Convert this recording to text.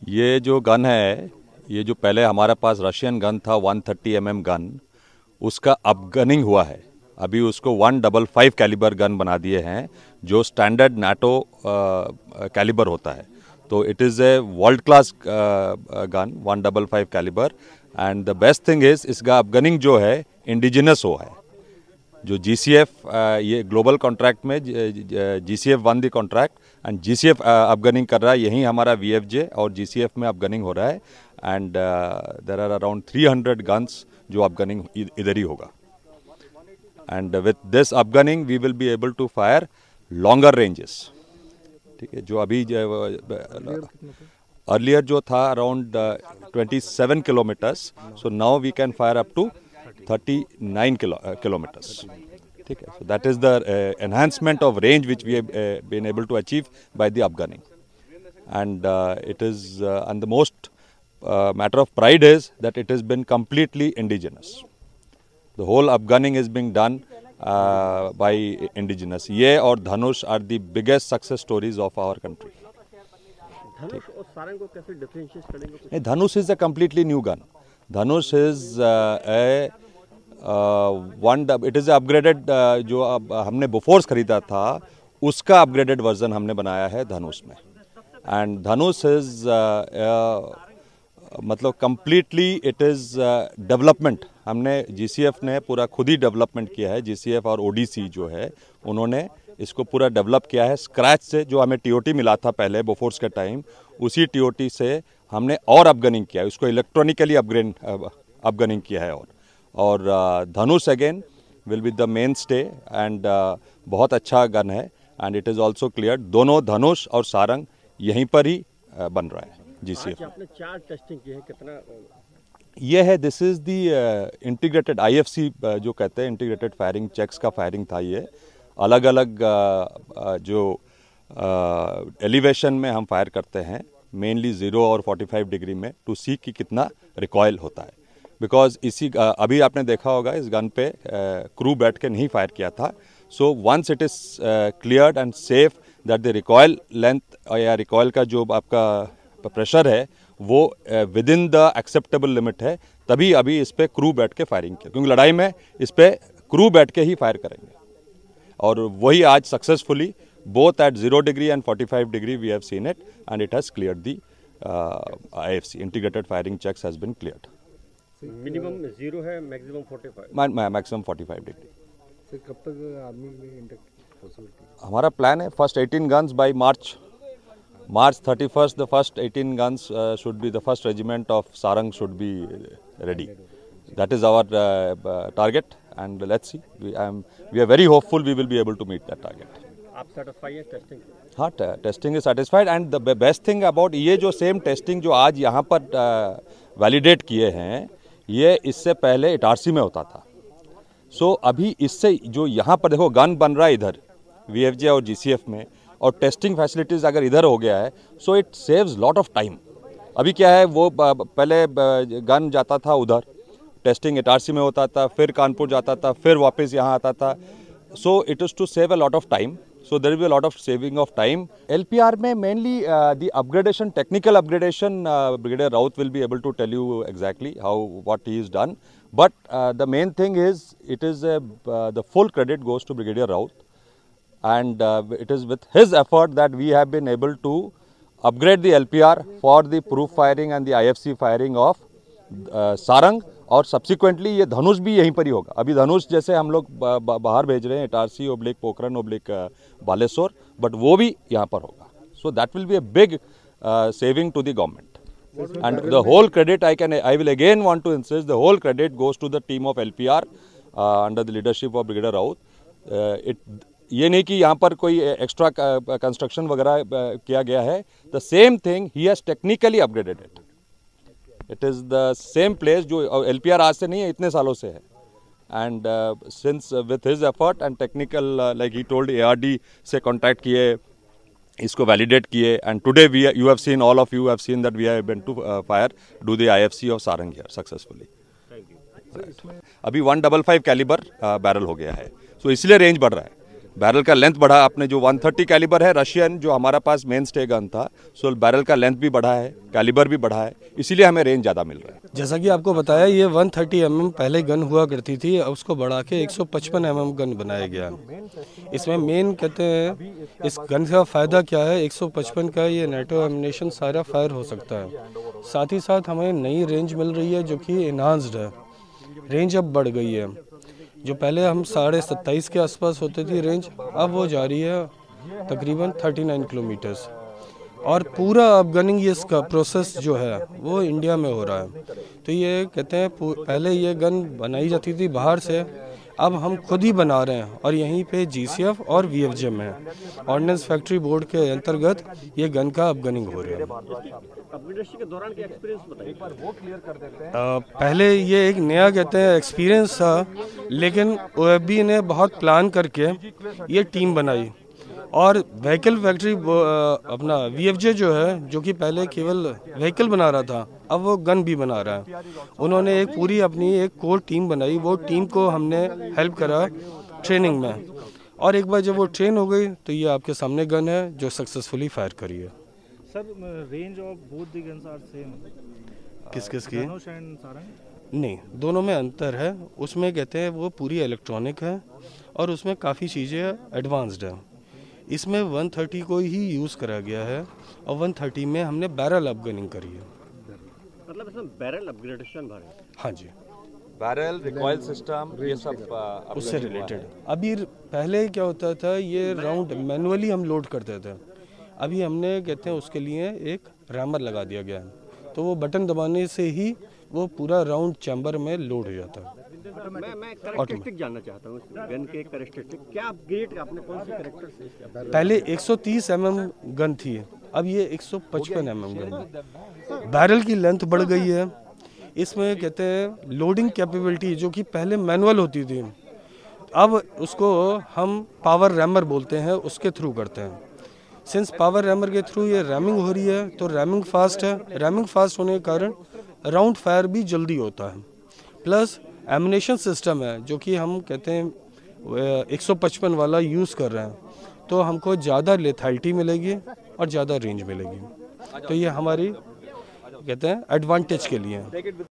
ये जो गन है, ये जो पहले हमारे पास रशियन गन था 130 mm गन, उसका अपगनिंग हुआ है। अभी उसको 155 कैलिबर गन बना दिए हैं, जो स्टैंडर्ड नाटो कैलिबर होता है। तो it is a world class gun 155 calibre. And the best thing is इसका अपगनिंग जो है इंडिजिनस हुआ है। जो GCF ये ग्लोबल कॉन्ट्रैक्ट में GCF won the contract and GCF upgunning कर रहा है। यहीं हमारा VFJ और GCF में अपगनिंग हो रहा है। And there are around 300 guns जो अपगनिंग इधर ही होगा। And with this upgunning we will be able to fire longer ranges. ठीक है, जो अभी अर्लियर जो था around 27 kilometres, so now we can fire up to 39 kilometers. Okay. So that is the enhancement of range which we have been able to achieve by the upgunning. And it is, and the most matter of pride is that it has been completely indigenous. The whole upgunning is being done by indigenous. Ye और धनुष are the biggest success stories of our country. धनुष और सारंग को कैसे differentiate करेंगे? Dhanush is a completely new gun. Dhanush is it is upgraded, जो अब हमने Bofors खरीदा था उसका अपग्रेडेड वर्जन हमने बनाया है धनुष में। एंड धनुष इज़ मतलब कम्प्लीटली इट इज़ डेवलपमेंट। हमने GCF ने पूरा खुद ही डेवलपमेंट किया है। GCF और ODC जो है उन्होंने इसको पूरा डेवलप किया है स्क्रैच से। जो हमें TOT मिला था पहले बोफोर्स के टाइम, उसी TOT से हमने और अपगनिंग किया है, उसको इलेक्ट्रॉनिकली अपगनिंग किया है। और Dhanush again will be the main stay and बहुत अच्छा गन है। And it is also clear दोनों धनुष और सारंग यहीं पर ही बन रहा है GCF। आपने 4 टेस्टिंग की है, कितना ये है? This is the integrated IFC जो कहते हैं, इंटीग्रेटेड फायरिंग चेक्स का फायरिंग था। ये अलग अलग जो एलिवेशन में हम फायर करते हैं, मेनली 0 और 45 डिग्री में, टू सी कि कितना रिकॉयल होता है। बिकॉज इसी अभी आपने देखा होगा इस गन पे क्रू बैठ के नहीं फायर किया था। So once it is cleared and safe that the recoil length या रिकॉयल का जो आपका प्रेशर है वो within the acceptable limit है, तभी अभी इस पर क्रू बैठ के फायरिंग किया। क्योंकि लड़ाई में इस पर क्रू बैठ के ही फायर करेंगे। और वही आज successfully both at 0 degree and 45 degree we have seen it and it has cleared the IFC integrated firing checks has been cleared. Minimum 0 है, मैक्सिमम 45? Maximum 45 degree. सर कब तक आर्मी में इंडक्ट पॉसिबिलिटी? हमारा plan है first 18 guns by March 31st the first 18 guns should be the first regiment of Sarang should be ready. That is our target and let's see, we are very hopeful we will be able to meet that target. आप satisfied हैं testing? हाँ, testing is satisfied. And the best thing about ये जो same testing जो आज यहाँ पर validate किए हैं, ये इससे पहले इटारसी में होता था। सो अभी इससे जो यहाँ पर देखो गन बन रहा है इधर VFJ और GCF में, और टेस्टिंग फैसिलिटीज़ अगर इधर हो गया है, so it saves lot of time. अभी क्या है, वो पहले गन जाता था उधर, टेस्टिंग इटारसी में होता था, फिर कानपुर जाता था, फिर वापस यहाँ आता था। So it is to save a lot of time. So there will be a lot of saving of time. LPR में mainly the upgradation, technical upgradation, Brigadier Raut will be able to tell you exactly what he has done. But the main thing is, it is the full credit goes to Brigadier Raut, and it is with his effort that we have been able to upgrade the LPR for the proof firing and the IFC firing of Sarang. और subsequently ये धनुष भी यहीं पर ही होगा। अभी धनुष जैसे हम लोग बाहर भेज रहे हैं, Itarsi oblique Pokhran oblique Baleshwar, but वो भी यहाँ पर होगा। So that will be a big saving to the government and the whole credit I will again want to insist, the whole credit goes to the team of LPR under the leadership of brigadier Raut. ये नहीं कि यहाँ पर कोई extra construction वगैरह किया गया है। द सेम थिंग ही has technically upgraded it. It is the same place जो LPR आज से नहीं है, इतने सालों से है। And since with his effort and technical like he told ARD से कॉन्टैक्ट किए, इसको वैलिडेट किए, and today we you have seen, all of you have seen that we have been to fire do the IFC of Sarang here successfully. अभी 155 calibre barrel हो गया है, सो इसलिए range बढ़ रहा है। बैरल का लेंथ बढ़ा, आपने जो 130 कैलिबर है रशियन जो हमारा पास मेन स्टे गन था, सो बैरल का लेंथ भी बढ़ा है, कैलिबर भी बढ़ा है, इसीलिए हमें रेंज ज़्यादा मिल रहा है। जैसा कि आपको बताया, ये 130 mm पहले गन हुआ करती थी, अब उसको बढ़ा के 155 mm गन बनाया गया। इसमें मेन कहते हैं इस गन का फ़ायदा क्या है, 155 का ये नेटो एमिनेशन सारा फायर हो सकता है। साथ ही साथ हमें नई रेंज मिल रही है जो कि इन्हांस्ड है, रेंज अब बढ़ गई है। जो पहले हम 27.5 के आसपास होती थी रेंज, अब वो जा रही है तकरीबन 39 किलोमीटर्स। और पूरा अब गनिंग ये इसका प्रोसेस जो है वो इंडिया में हो रहा है। तो ये कहते हैं पहले ये गन बनाई जाती थी बाहर से, अब हम खुद ही बना रहे हैं और यहीं पे GCF और VFJ में ऑर्डिनेंस फैक्ट्री बोर्ड के अंतर्गत ये गन का अब गनिंग हो रहा है। अपग्रेडेशन के दौरान क्या एक्सपीरियंस बताइए। पहले ये एक नया कहते हैं एक्सपीरियंस था, लेकिन OFB ने बहुत प्लान करके ये टीम बनाई और व्हीकल फैक्ट्री अपना VFJ जो है, जो कि पहले केवल व्हीकल बना रहा था, अब वो गन भी बना रहा है। उन्होंने एक पूरी अपनी एक कोर टीम बनाई, वो टीम को हमने हेल्प करा ट्रेनिंग में, और एक बार जब वो ट्रेन हो गई तो ये आपके सामने गन है जो सक्सेसफुली फायर करी है। Sir, range of both the guns are same? किस की? धनुष एंड सारंग? नहीं, दोनों में अंतर है। उसमें कहते हैं वो पूरी इलेक्ट्रॉनिक है और उसमें काफ़ी चीज़ें एडवांस्ड है। इसमें 130 को ही यूज़ करा गया है और 130 में हमने बैरल अपगनिंग करी है। मतलब इसमें बैरल अपग्रेडेशन भरे? हाँ जी, बैरल, रिकॉइल सिस्टम, ये सब उससे रिलेटेड। अभी पहले क्या होता था, ये राउंड मैनुअली हम लोड करते थे, अभी हमने कहते हैं उसके लिए एक रैमर लगा दिया गया है, तो वो बटन दबाने से ही वो पूरा राउंड चैम्बर में लोड हो जाता है। मैं कैरेक्टरिस्टिक जानना चाहता हूँ गन के कैरेक्टरिस्टिक, क्या अपग्रेड आपने कौन सी कैरेक्टर से? पहले 130 mm गन थी, अब ये 155 mm गन है। बैरल की लेंथ बढ़ गई है। इसमें कहते हैं लोडिंग कैपेबिलिटी जो कि पहले मैनुअल होती थी, अब उसको हम पावर रैमर बोलते हैं, उसके थ्रू करते हैं। सिंस पावर रैमर के थ्रू ये रैमिंग हो रही है तो रैमिंग फास्ट है। रैमिंग फास्ट होने के कारण राउंड फायर भी जल्दी होता है। प्लस एमिनेशन सिस्टम है जो कि हम कहते हैं 155 वाला यूज़ कर रहे हैं, तो हमको ज़्यादा लेथैलिटी मिलेगी और ज़्यादा रेंज मिलेगी। तो ये हमारी कहते हैं एडवांटेज के लिए है।